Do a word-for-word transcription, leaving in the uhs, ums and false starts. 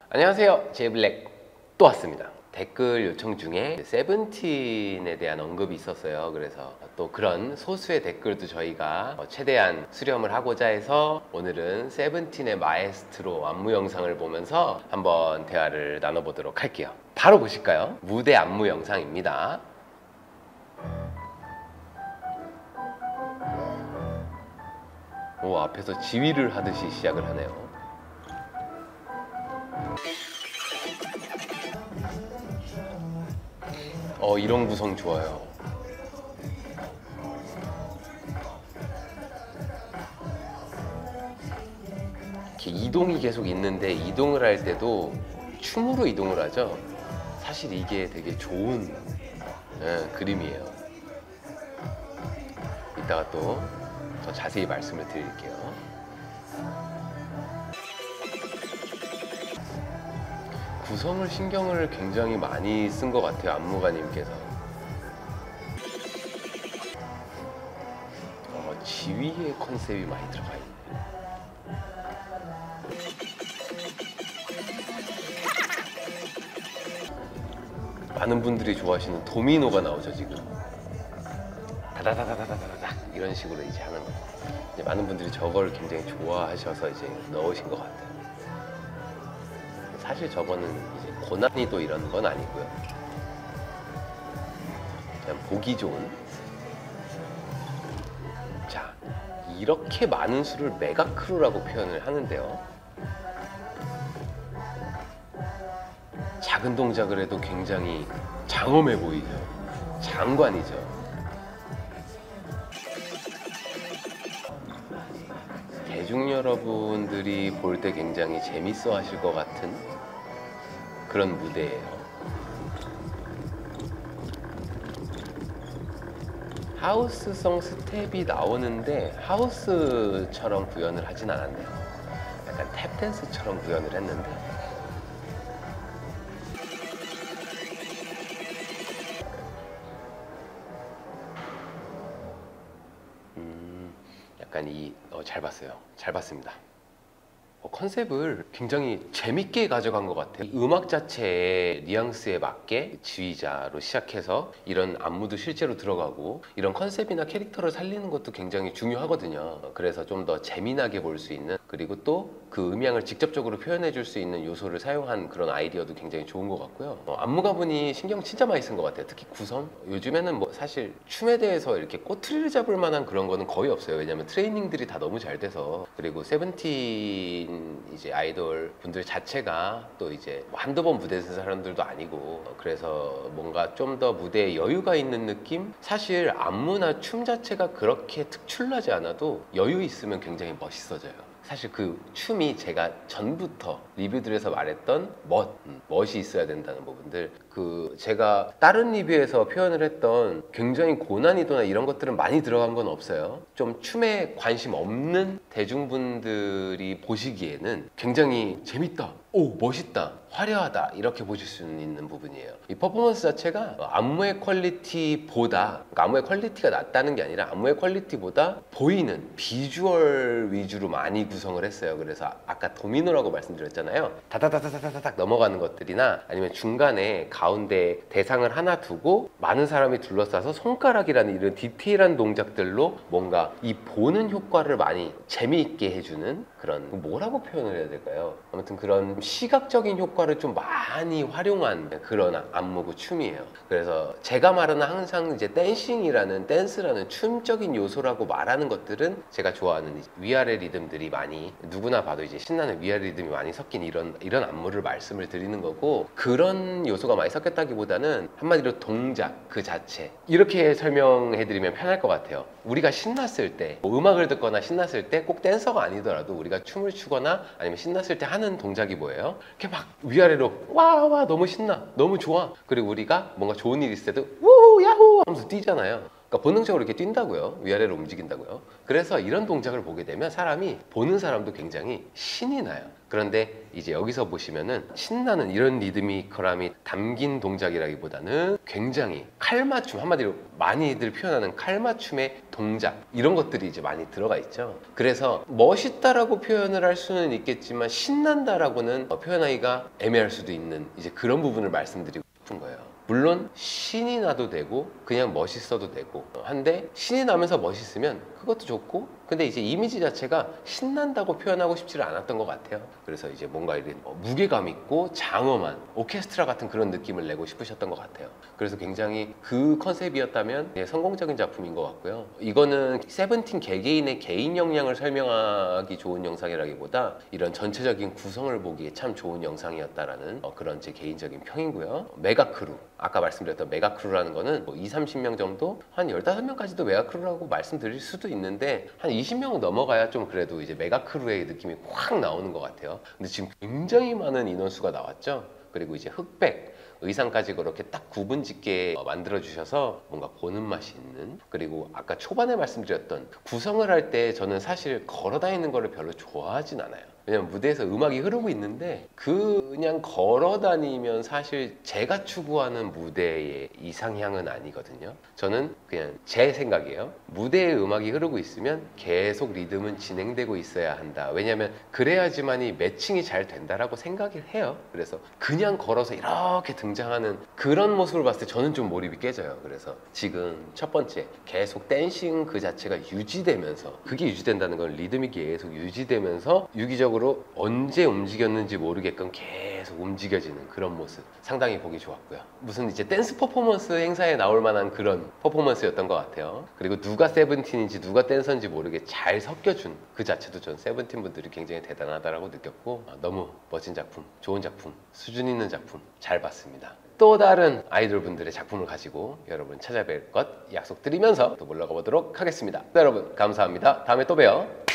안녕하세요, 제이블랙 또 왔습니다. 댓글 요청 중에 세븐틴에 대한 언급이 있었어요. 그래서 또 그런 소수의 댓글도 저희가 최대한 수렴을 하고자 해서 오늘은 세븐틴의 마에스트로 안무 영상을 보면서 한번 대화를 나눠보도록 할게요. 바로 보실까요? 무대 안무 영상입니다. 오, 앞에서 지휘를 하듯이 시작을 하네요. 어, 이런 구성 좋아요. 이렇게 이동이 계속 있는데 이동을 할 때도 춤으로 이동을 하죠. 사실 이게 되게 좋은 예, 그림이에요. 이따가 또 더 자세히 말씀을 드릴게요. 구성을 신경을 굉장히 많이 쓴 것 같아요, 안무가님께서. 어, 지휘의 컨셉이 많이 들어가 있네. 많은 분들이 좋아하시는 도미노가 나오죠, 지금. 다다다다다다다다 이런 식으로 이제 하는 거. 이제 많은 분들이 저걸 굉장히 좋아하셔서 이제 넣으신 것 같아요. 사실 저거는 이제 고난이도 이런 건 아니고요. 그냥 보기 좋은. 자, 이렇게 많은 수를 메가크루라고 표현을 하는데요. 작은 동작을 해도 굉장히 장엄해 보이죠. 장관이죠. 대중 여러분들이 볼 때 굉장히 재밌어 하실 것 같은 그런 무대예요. 하우스성 스텝이 나오는데 하우스처럼 구현을 하진 않았네요. 약간 탭댄스처럼 구현을 했는데 음, 약간 이... 어, 잘 봤어요. 잘 봤습니다. 어, 컨셉을 굉장히 재밌게 가져간 것 같아요. 음악 자체의 뉘앙스에 맞게 지휘자로 시작해서 이런 안무도 실제로 들어가고 이런 컨셉이나 캐릭터를 살리는 것도 굉장히 중요하거든요. 그래서 좀 더 재미나게 볼 수 있는, 그리고 또 그 음향을 직접적으로 표현해 줄 수 있는 요소를 사용한 그런 아이디어도 굉장히 좋은 것 같고요. 어, 안무가분이 신경 진짜 많이 쓴 것 같아요. 특히 구성. 요즘에는 뭐 사실 춤에 대해서 이렇게 꼬투리를 잡을 만한 그런 거는 거의 없어요. 왜냐면 트레이닝들이 다 너무 잘 돼서. 그리고 세븐틴 이제 아이돌 분들 자체가 또 이제 한두 번 무대에 선 사람들도 아니고, 그래서 뭔가 좀 더 무대에 여유가 있는 느낌? 사실 안무나 춤 자체가 그렇게 특출나지 않아도 여유 있으면 굉장히 멋있어져요. 사실 그 춤이 제가 전부터 리뷰들에서 말했던 멋, 음, 멋이 있어야 된다는 부분들, 그 제가 다른 리뷰에서 표현을 했던 굉장히 고난이도나 이런 것들은 많이 들어간 건 없어요. 좀 춤에 관심 없는 대중분들이 보시기에는 굉장히 재밌다, 오 멋있다, 화려하다 이렇게 보실 수 있는 부분이에요. 이 퍼포먼스 자체가 안무의 퀄리티보다, 그러니까 안무의 퀄리티가 낮다는 게 아니라 안무의 퀄리티보다 보이는 비주얼 위주로 많이 구성을 했어요. 그래서 아까 도미노라고 말씀드렸잖아요. 다다다다다닥 넘어가는 것들이나 아니면 중간에 가운데 대상을 하나 두고 많은 사람이 둘러싸서 손가락이라는 이런 디테일한 동작들로 뭔가 이 보는 효과를 많이 재미있게 해주는 그런, 뭐라고 표현을 해야 될까요? 아무튼 그런 시각적인 효과를 좀 많이 활용한 그런 안무고 춤이에요. 그래서 제가 말하는 항상 이제 댄싱이라는, 댄스라는 춤적인 요소라고 말하는 것들은 제가 좋아하는 위아래 리듬들이 많이, 누구나 봐도 이제 신나는 위아래 리듬이 많이 섞인 이런 이런 안무를 말씀을 드리는 거고, 그런 요소가 많이 섞였다기보다는 한마디로 동작 그 자체, 이렇게 설명해 드리면 편할 것 같아요. 우리가 신났을 때, 뭐 음악을 듣거나 신났을 때 꼭 댄서가 아니더라도 우리가 춤을 추거나 아니면 신났을 때 하는 동작이 뭐예요? 이렇게 막 위아래로 와와 너무 신나, 너무 좋아. 그리고 우리가 뭔가 좋은 일 있을 때도 우후 야호 하면서 뛰잖아요. 그러니까 본능적으로 이렇게 뛴다고요. 위아래로 움직인다고요. 그래서 이런 동작을 보게 되면 사람이, 보는 사람도 굉장히 신이 나요. 그런데 이제 여기서 보시면은 신나는 이런 리드미컬함이 담긴 동작이라기보다는 굉장히 칼맞춤, 한마디로 많이들 표현하는 칼맞춤의 동작, 이런 것들이 이제 많이 들어가 있죠. 그래서 멋있다라고 표현을 할 수는 있겠지만 신난다라고는 표현하기가 애매할 수도 있는 이제 그런 부분을 말씀드리고 싶은 거예요. 물론 신이 나도 되고 그냥 멋있어도 되고 한데, 신이 나면서 멋있으면 그것도 좋고, 근데 이제 이미지 자체가 신난다고 표현하고 싶지를 않았던 것 같아요. 그래서 이제 뭔가 이런 무게감 있고 장엄한 오케스트라 같은 그런 느낌을 내고 싶으셨던 것 같아요. 그래서 굉장히 그 컨셉이었다면 성공적인 작품인 것 같고요. 이거는 세븐틴 개개인의 개인 역량을 설명하기 좋은 영상이라기보다 이런 전체적인 구성을 보기에 참 좋은 영상이었다라는 그런 제 개인적인 평이고요. 메가크루, 아까 말씀드렸던 메가크루라는 거는 뭐 이십, 삼십 명 정도, 한 십오 명까지도 메가크루라고 말씀드릴 수도 있는데 한 이십 명은 넘어가야 좀 그래도 이제 메가크루의 느낌이 확 나오는 것 같아요. 근데 지금 굉장히 많은 인원수가 나왔죠. 그리고 이제 흑백 의상까지 그렇게 딱 구분 짓게 만들어 주셔서 뭔가 보는 맛이 있는, 그리고 아까 초반에 말씀드렸던 구성을 할 때 저는 사실 걸어 다니는 거를 별로 좋아하진 않아요. 왜냐면 무대에서 음악이 흐르고 있는데 그냥 걸어 다니면 사실 제가 추구하는 무대의 이상향은 아니거든요. 저는 그냥 제 생각이에요. 무대에 음악이 흐르고 있으면 계속 리듬은 진행되고 있어야 한다. 왜냐면 그래야지만이 매칭이 잘 된다라고 생각을 해요. 그래서 그냥 걸어서 이렇게 등장하는 그런 모습을 봤을 때 저는 좀 몰입이 깨져요. 그래서 지금 첫 번째, 계속 댄싱 그 자체가 유지되면서, 그게 유지된다는 건 리듬이 계속 유지되면서 유기적으로 언제 움직였는지 모르게끔 계속 움직여지는 그런 모습, 상당히 보기 좋았고요. 무슨 이제 댄스 퍼포먼스 행사에 나올 만한 그런 퍼포먼스였던 것 같아요. 그리고 누가 세븐틴인지 누가 댄서인지 모르게 잘 섞여준 그 자체도 전 세븐틴 분들이 굉장히 대단하다고 느꼈고, 너무 멋진 작품, 좋은 작품, 수준 있는 작품 잘 봤습니다. 또 다른 아이돌 분들의 작품을 가지고 여러분 찾아뵐 것 약속드리면서 또 물러가 보도록 하겠습니다. 여러분 감사합니다. 다음에 또 봬요.